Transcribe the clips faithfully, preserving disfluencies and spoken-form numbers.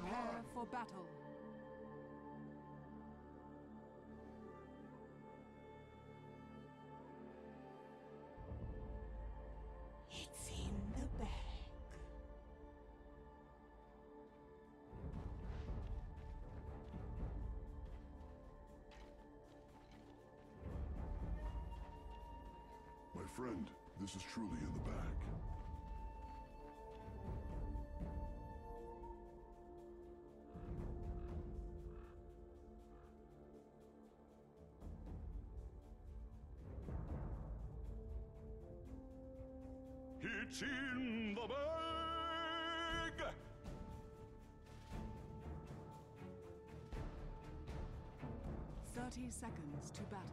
Prepare for battle. It's in the bag. My friend, this is truly in the bag. It's in the bag! Thirty seconds to battle.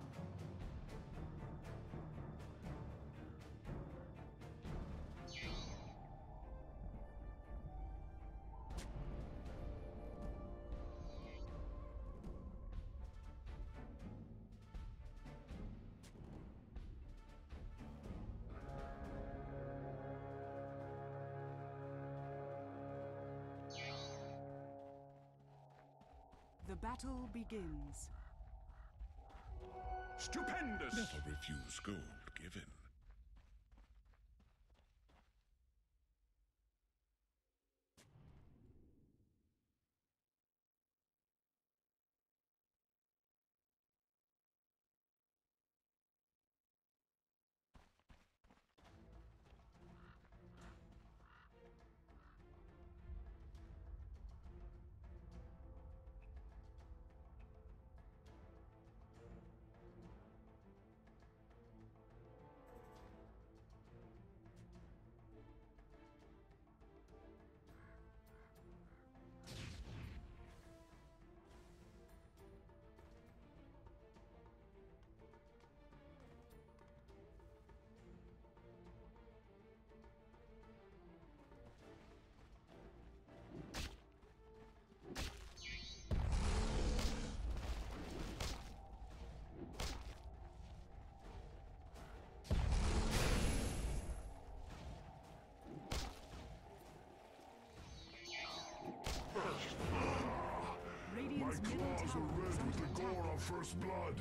The battle begins. Stupendous! Never refuse gold given. Radiant's My middle claws tower are is red with under the attack. gore of first blood.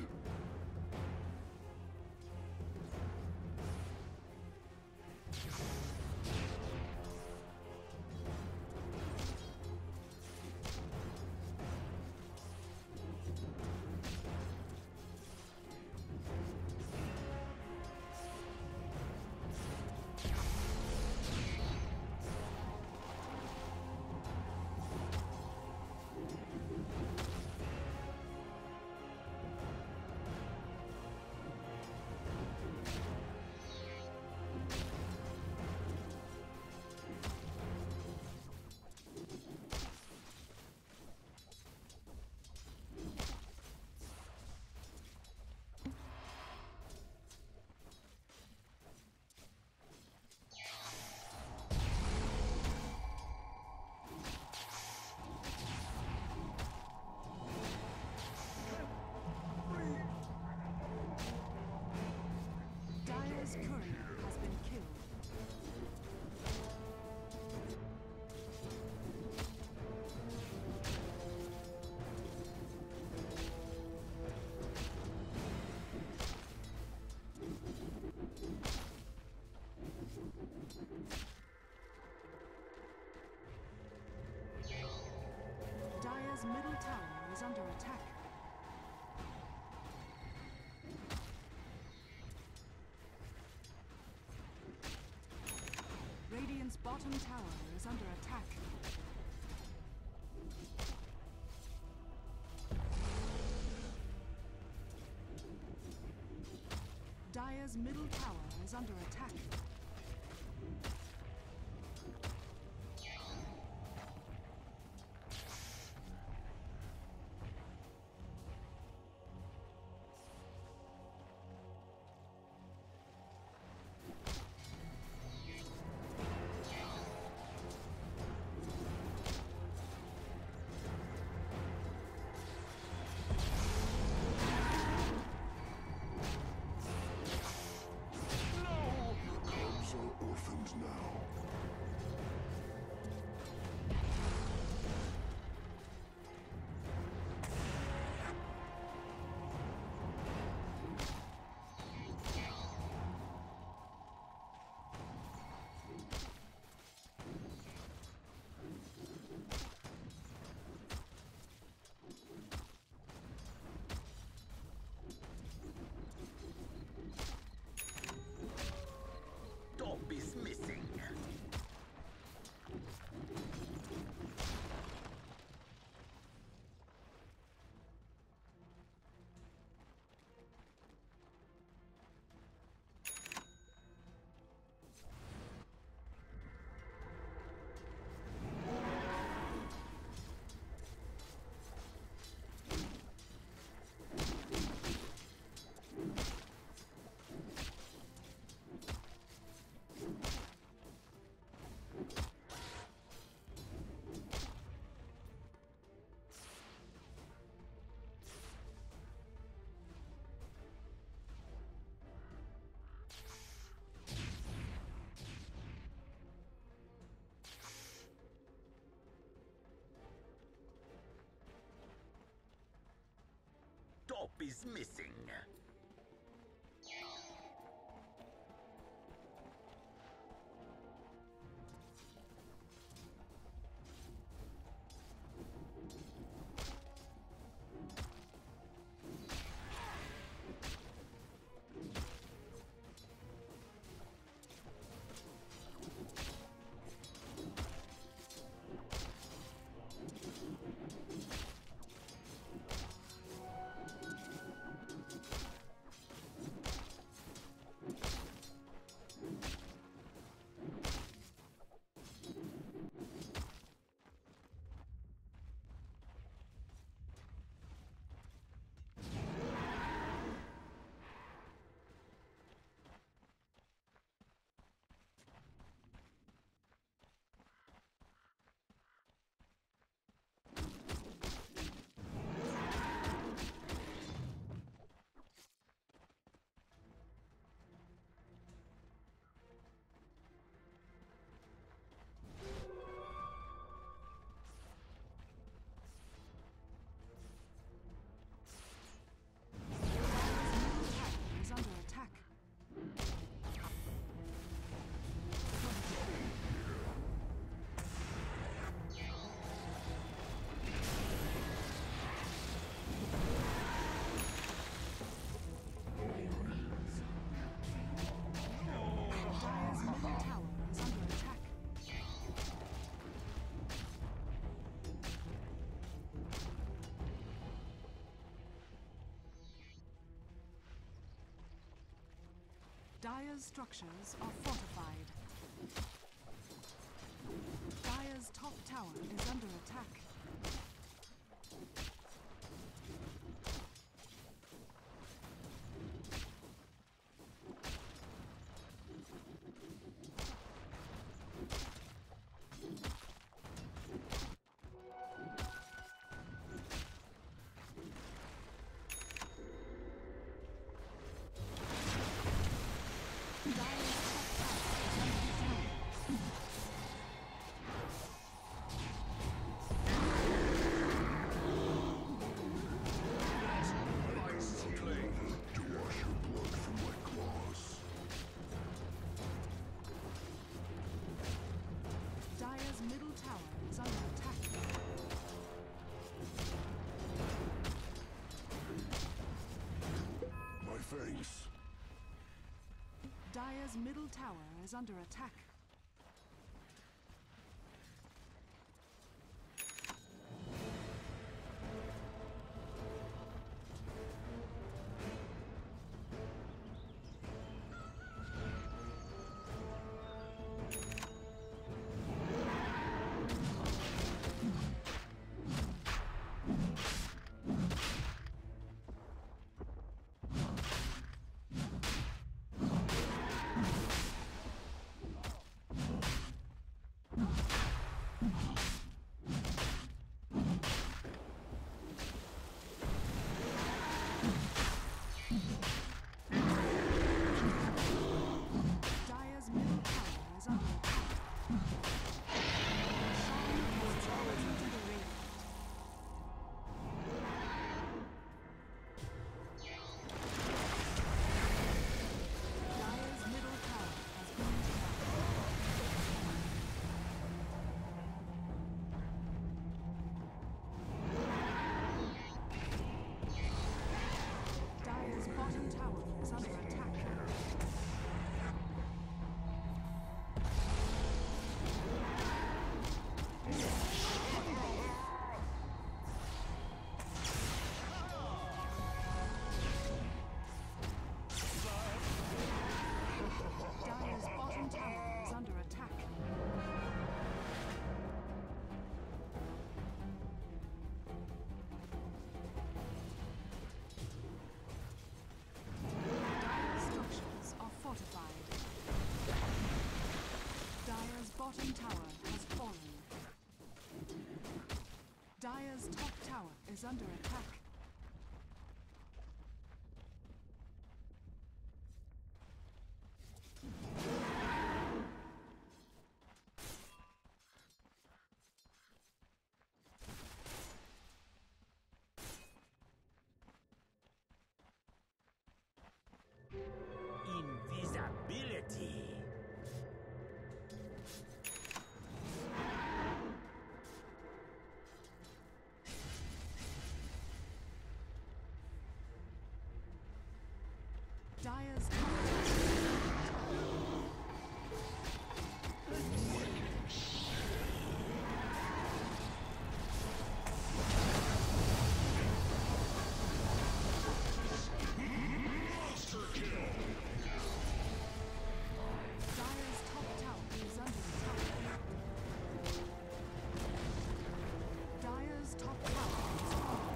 Dire's courier has been killed. Dire's middle tower is under attack. Radiant's bottom tower is under attack. Dire's middle tower is under attack. top is missing. Is under attack. Dire's middle tower is under attack. Dire's structures are fortified. Dire's top tower is under attack. To wash your blood from my claws. Dire's middle tower is under attack. My thanks. Dire's middle tower is under attack. Dire's middle tower is under attack. Shine withdraws into the rift. Dire's middle tower has been destroyed. Dire's bottom tower is under attack. Dire's bottom tower is under attack. Dire's structures are fortified. Dire's bottom tower has fallen. Dire's top tower is under attack. Dire's top tower. Dire's top tower is under attack. Dire's top tower is falling.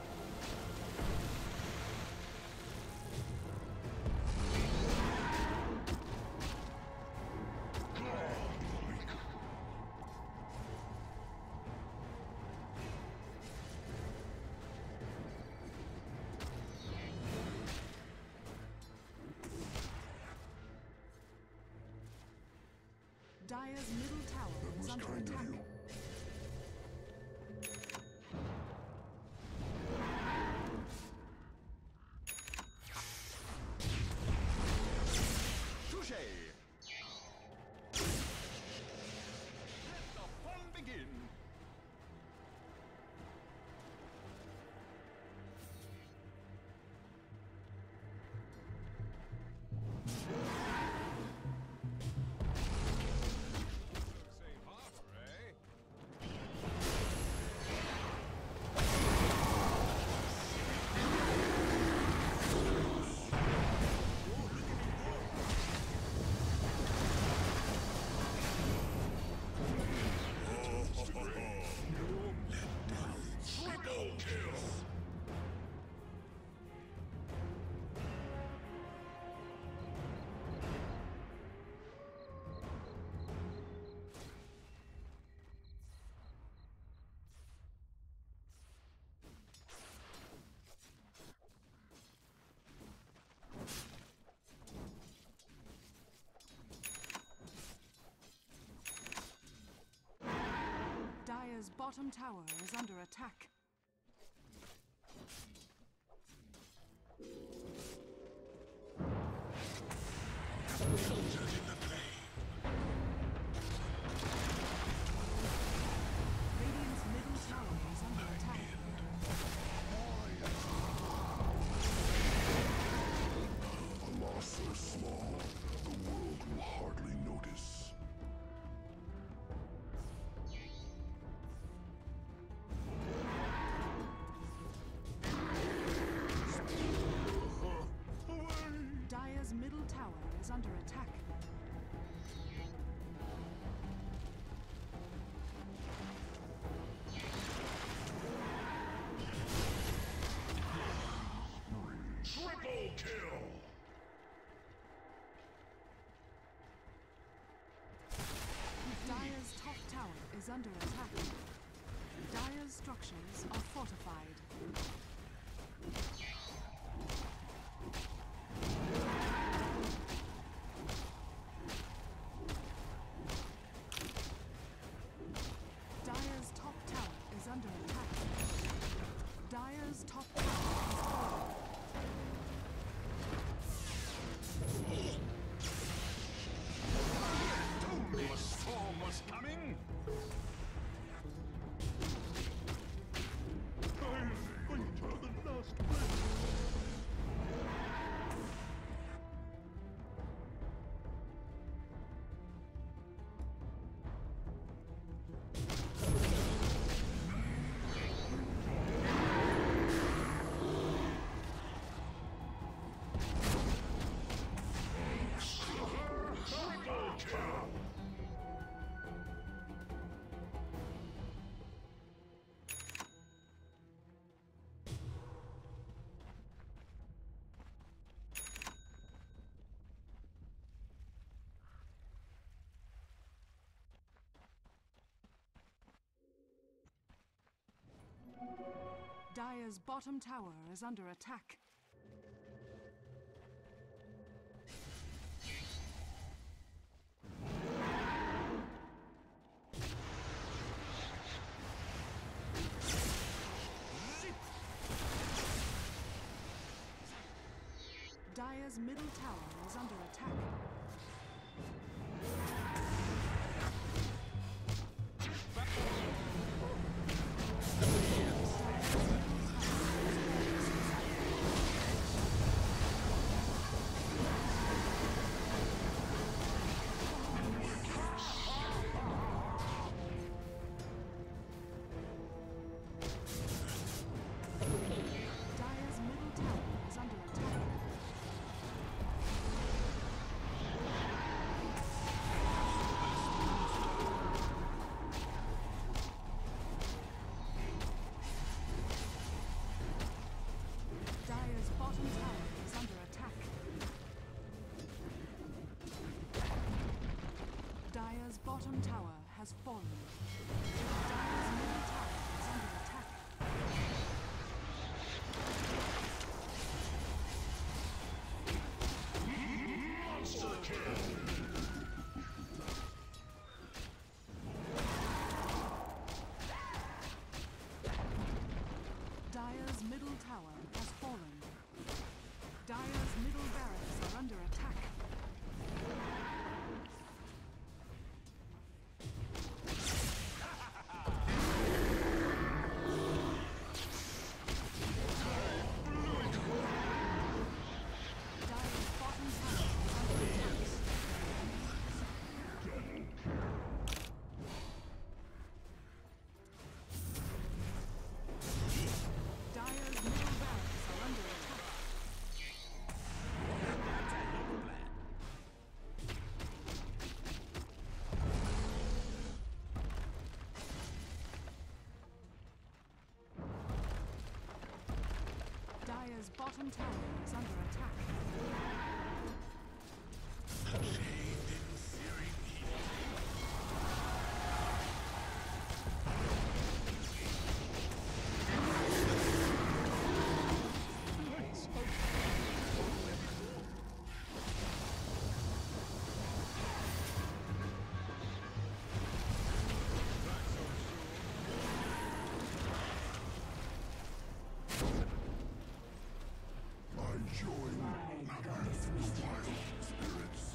Dire's middle tower That is was under kind of attack. you. Touche! Let the fun begin! Safe harbor, eh? Triple kill. Dire's bottom tower is under attack. Soldiers in the flame. Radiant's middle tower is under attack. A loss so small, the world will hardly notice. Dire's middle tower is under attack. Triple kill. Dire's top tower is under attack. Dire's structures are fortified. Dire's top tower is under attack. Dire's top tower is falling. Told me a storm was coming! I'm going to the last breath. Triple kill. Dire's bottom tower is under attack. Dire's middle tower is under attack. fallen. Dire's middle tower is under attack. Monster kill. Dire's middle tower has fallen. Dire's middle barracks are under attack. Dire's bottom tower is under attack. Dire's middle barracks are under attack. Dire's bottom tower is under attack. I join the wild spirits.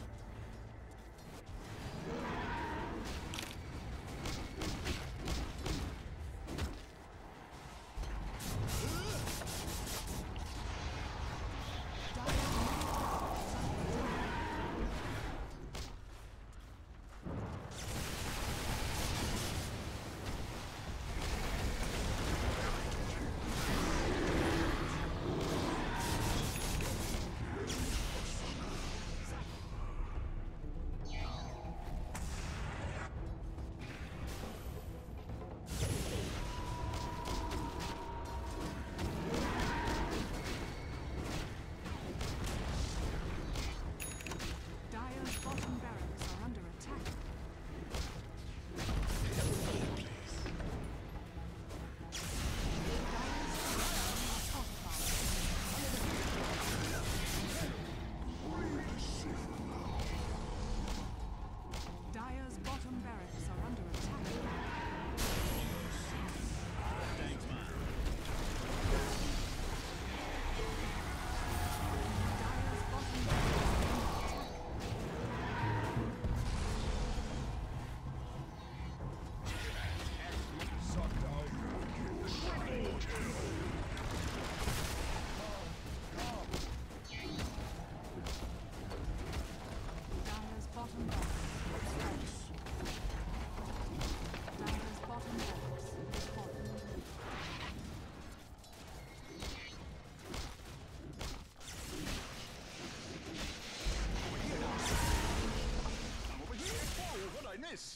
Dire's bottom barracks are under attack. Dire's structures are fortified. Dire's bottom barracks are under attack. Dire's bottom barracks are under attack. Dire's bottom barracks is fallen. Dire's bottom barracks is fallen. I'm over here. Whoa, what'd I miss?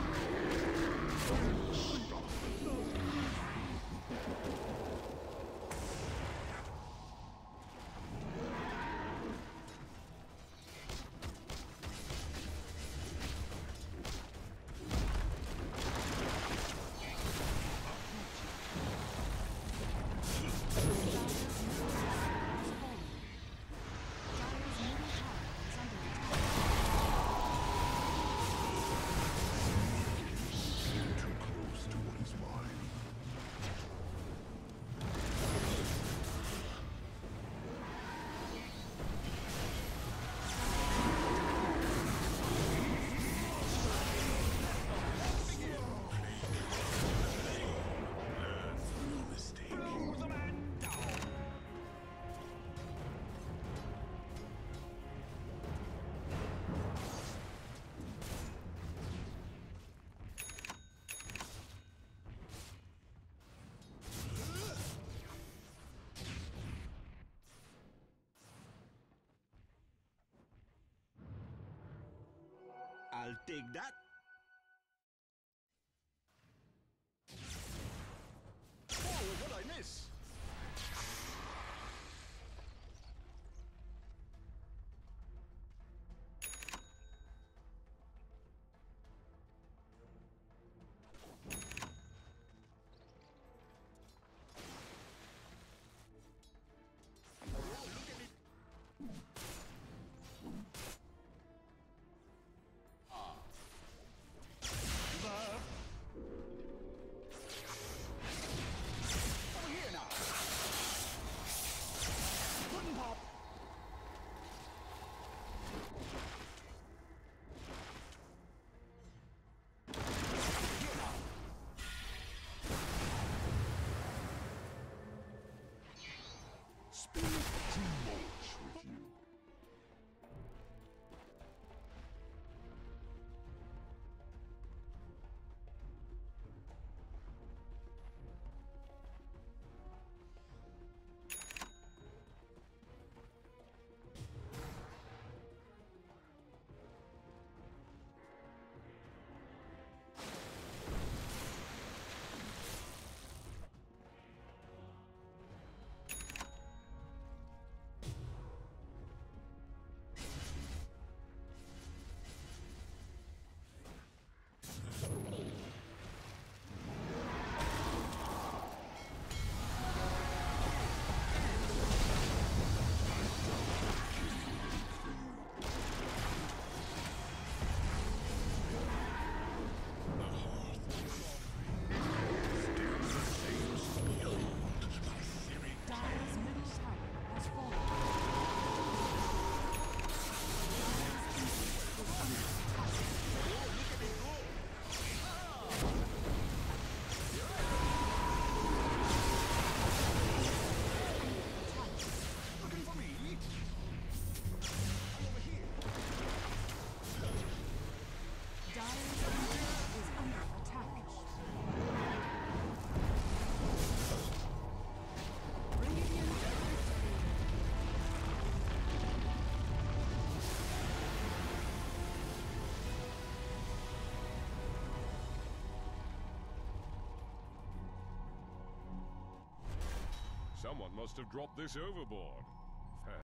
Too close to what is mine. Blow the man down. I'll take that. Whoa, what'd I miss? Someone must have dropped this overboard.